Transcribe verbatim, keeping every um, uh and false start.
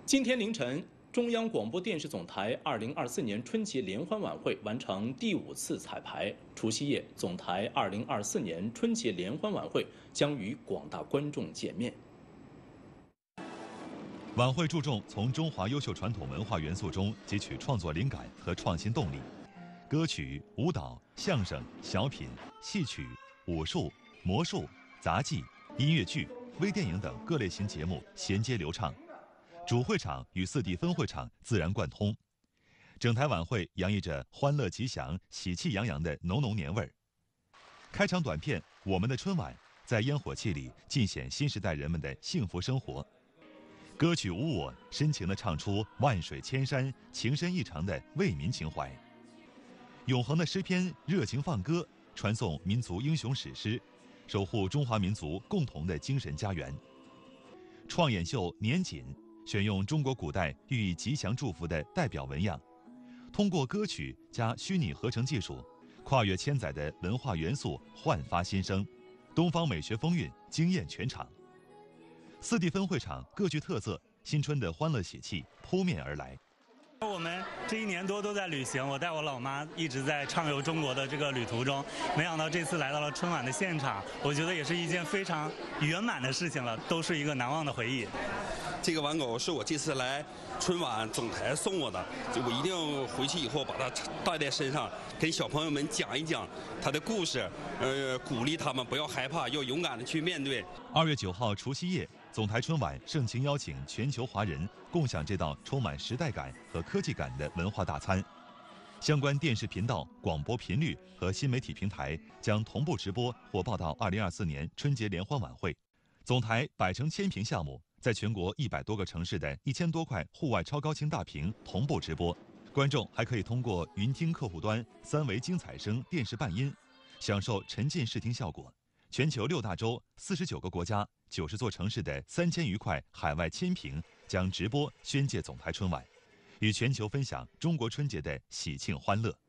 今天凌晨，中央广播电视总台二零二四年春节联欢晚会完成第五次彩排。除夕夜，总台二零二四年春节联欢晚会将与广大观众见面。 晚会注重从中华优秀传统文化元素中汲取创作灵感和创新动力，歌曲、舞蹈、相声、小品、戏曲、武术、魔术、杂技、音乐剧、微电影等各类型节目衔接流畅。主会场与四 D 分会场自然贯通，整台晚会洋溢着欢乐吉祥、喜气洋洋的浓浓年味儿。开场短片《我们的春晚》在烟火气里尽显新时代人们的幸福生活。歌曲《无我》深情地唱出万水千山、情深意长的为民情怀。永恒的诗篇热情放歌，传颂民族英雄史诗，守护中华民族共同的精神家园。创演秀年锦选用中国古代寓意吉祥祝福的代表纹样，通过歌曲加虚拟合成技术，跨越千载的文化元素焕发新生，东方美学风韵惊艳全场。四 D 分会场各具特色，新春的欢乐喜气扑面而来。 我们这一年多都在旅行，我带我老妈一直在畅游中国的这个旅途中，没想到这次来到了春晚的现场，我觉得也是一件非常圆满的事情了，都是一个难忘的回忆。 这个玩偶是我这次来春晚总台送我的，我一定回去以后把它带在身上，跟小朋友们讲一讲它的故事，呃，鼓励他们不要害怕，要勇敢的去面对。 二月九号除夕夜，总台春晚盛情邀请全球华人共享这道充满时代感和科技感的文化大餐。相关电视频道、广播频率和新媒体平台将同步直播或报道二零二四年春节联欢晚会。总台百城千屏项目在全国一百多个城市的一千多块户外超高清大屏同步直播，观众还可以通过云听客户端三维精彩声电视伴音，享受沉浸视听效果。全球六大洲、四十九个国家、九十座城市的三千余块海外千屏将直播宣介总台春晚，与全球分享中国春节的喜庆欢乐。